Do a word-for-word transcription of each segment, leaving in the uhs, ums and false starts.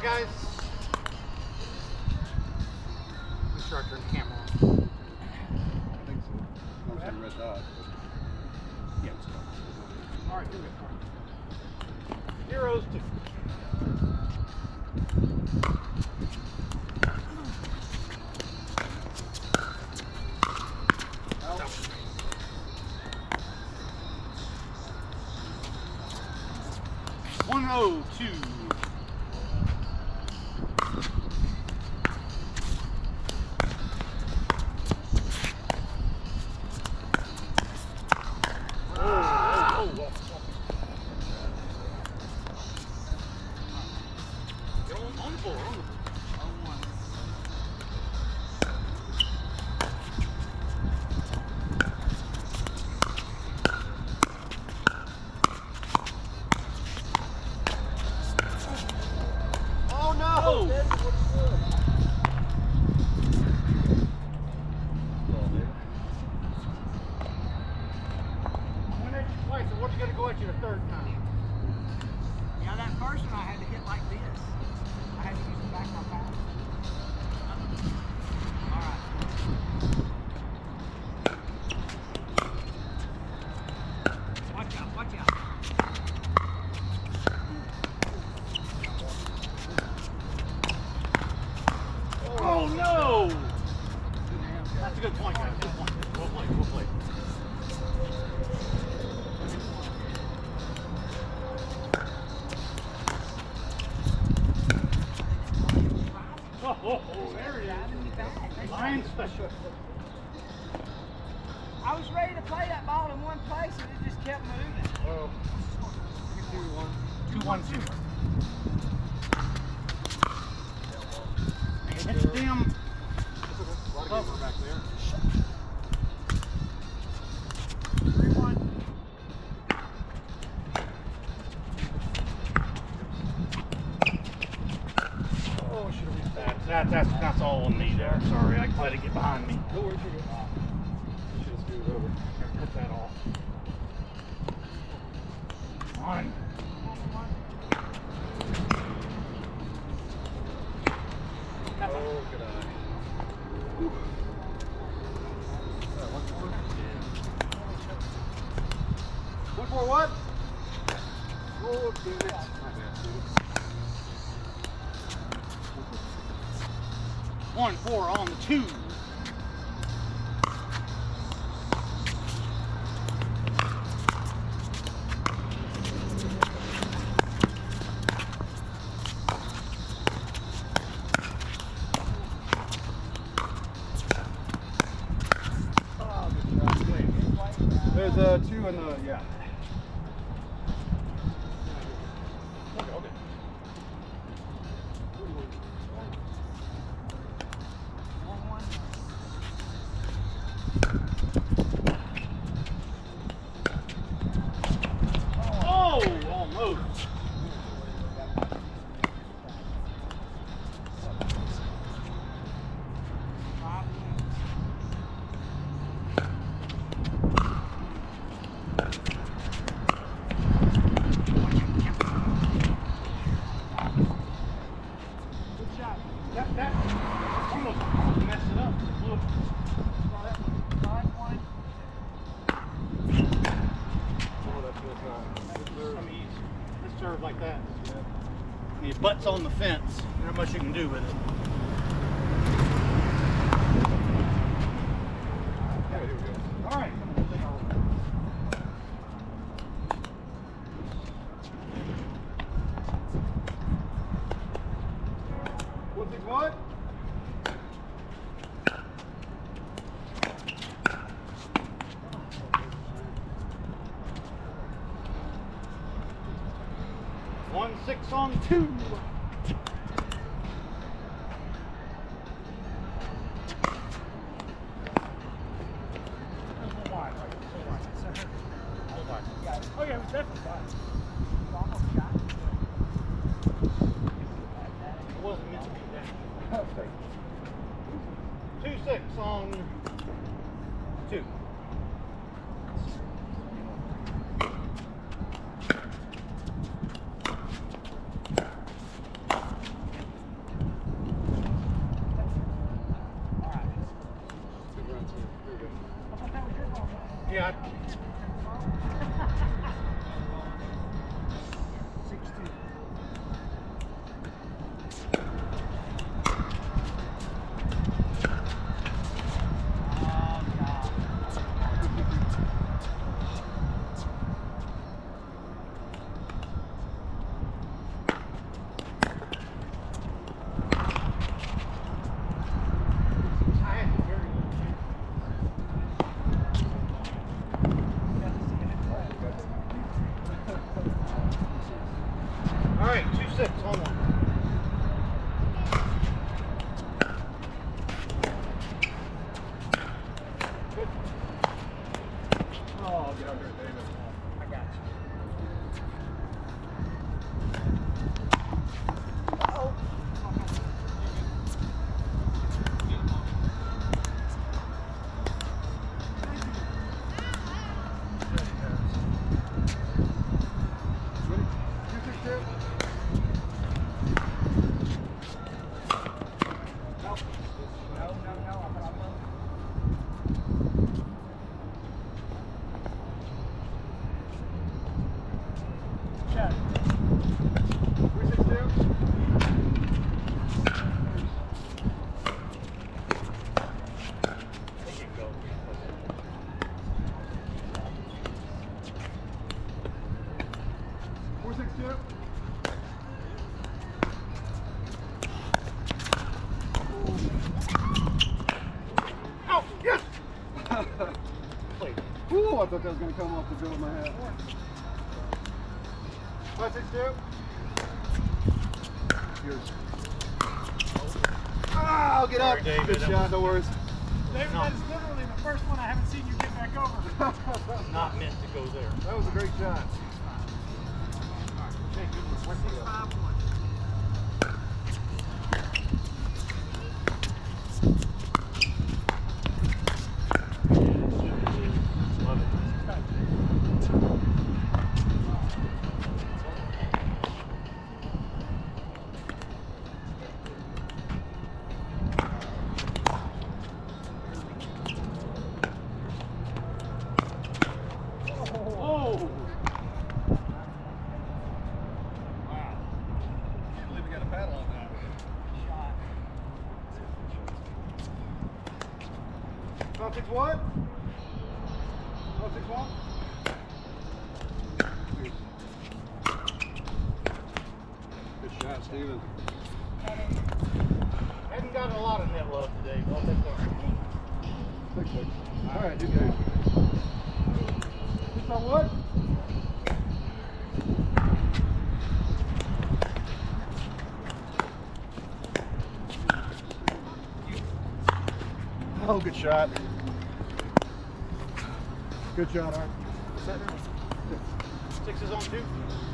start, guys. Let's start turning the camera on. I think so. I don't see a red dot. Yeah, let's go. All right, here we go. Heroes to. one oh two. Oh no! That's a good point, guys. Good point. Well played. Well played. Oh, oh, oh, there it is. Line special. I was ready to play that ball in one place and it just kept moving. Oh. Two, one. Two, one, two. Hit the damn cover back there. Three, one. Oh, should have been that. That that's that's all on me there. Sorry, I let it get behind me. No worries, you're good. You should have screwed it over. Cut that off. One. Oh, good eye. Whew. Uh, one for one? Yeah. One for what? Oh, damn it. My bad, dude. One, four on the two. There's uh, two in the, yeah. Okay, okay. Oh, almost. That, that almost messed it up. Look. Oh, that's good. Uh, I mean, let's serve like that. Yeah. And your butt's on the fence. There's not much you can do with it. yeah, here we go. All right. What's it what? One, six on two. Oh yeah, it was definitely fine. It wasn't meant to be that. Two six on two. Yeah. All right, two six on one. Good. Oh, get out there, David. I got you. Oh. Ready? Two, six, two. No, no, no. I'm, I'm, Shut. Three, six, two. There you go. Four, six, two. Oh, yes! Play. Ooh, I thought that was going to come off the bill of my hat. Five, six, two. Yours. Ah, I'll get Sorry, up. David, Good that shot, was- no worries. David, No. that is literally the first one I haven't seen you get back over. Not meant to go there. That was a great shot. Okay, good one. What's the- Five one. Love it. Oh! Wow. Can't believe we got a paddle on that. Shot. Five, six, one. Five, six, one. Good shot, Steven. Hadn't gotten a lot of net love today, but that's all right. Six, six. All right, good game. Six on what? Oh, good shot. Good shot, Art. Six is on two.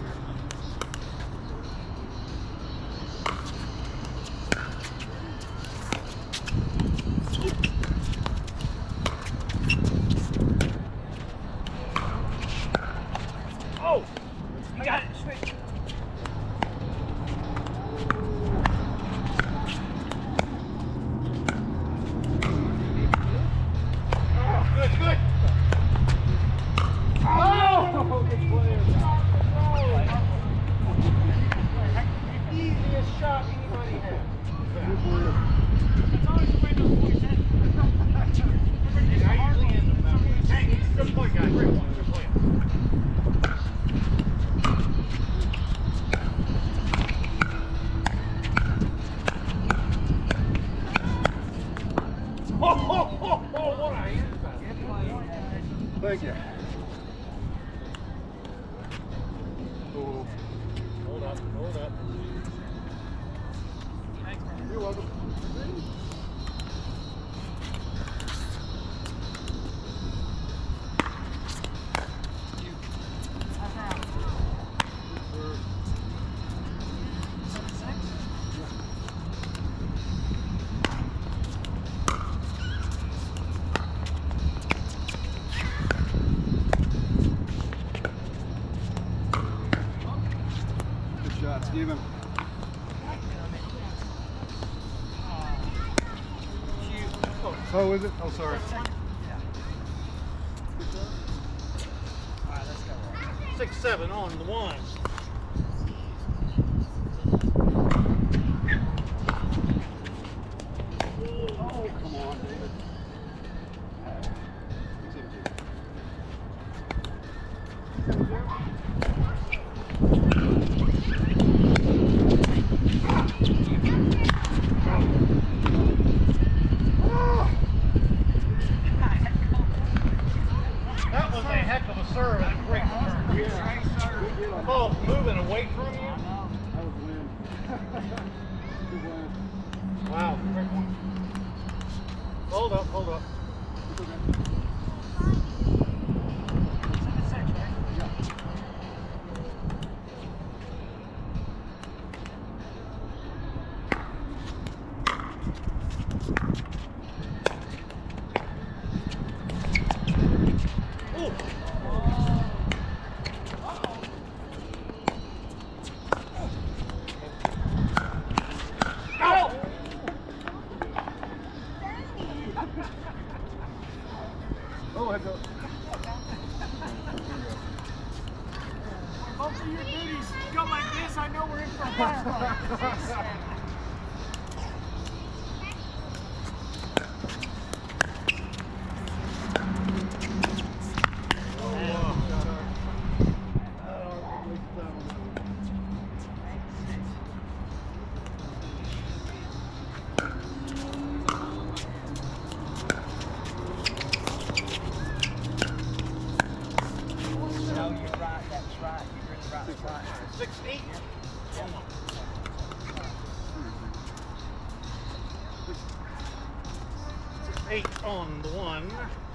Oh! You got it. Sweet. Oh, good, good. Oh, good play. Easiest shot anybody has. Good play. It's always the way those boys hit. I usually end them that way. Hey, good play, guys. Great one. Good play. Oh, oh, oh, oh, what a hand pass. Thank you. Oh, Hold up, hold up. Thanks, man. you're welcome. How's that? Seven, six? Good shot, Steven. Oh, is it? Oh, sorry. Yeah. Good shot. let's go. Six, seven on the one. Oh, come on, David. That was a heck of a serve and a great return. Ball moving away from you. That was a win. Good win. Wow. Hold up, hold up. Oh, heads up. Both of your duties go like this, I know we're in for a firefight. No, you're right, that's right. You're in the right spot. Six, eight. Six, eight on the one.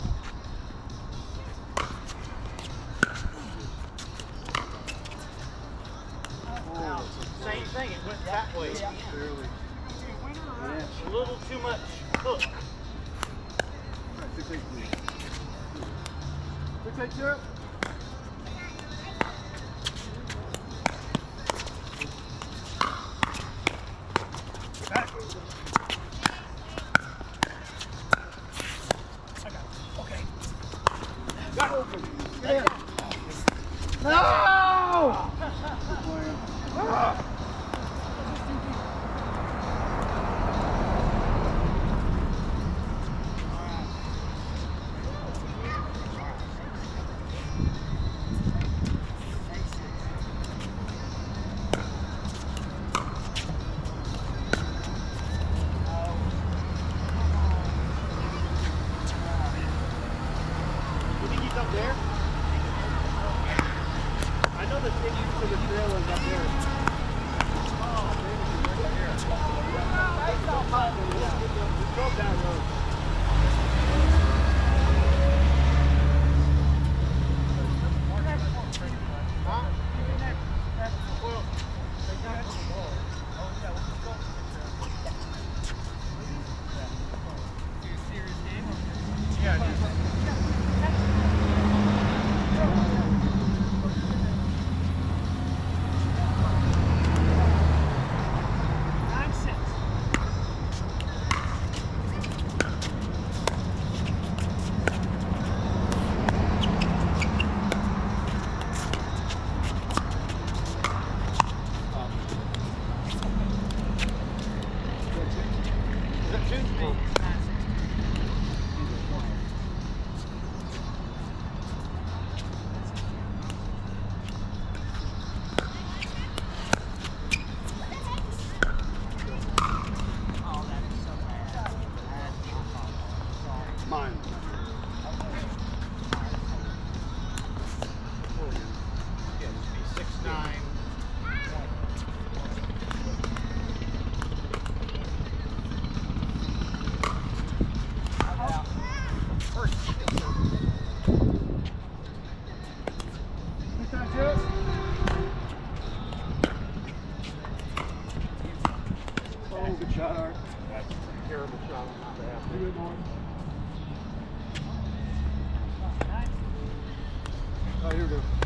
Same thing, it went that way. Barely. A little too much hook. All right, six, eight, please. Six, eight, zero. Got open. Get in. No! Good plan. Ah! You think he's up there? I know the thing to the trail is up there. Just go down road. Huh? Well, they got the ball. Yeah, just Nine six. is that two? Oh, that is so bad. Mine. Yeah, just be six, nine. First. Six, nine, zero. Oh, good shot, Art. That's a terrible shot on my behalf. Do it, Norm. Oh, here we go.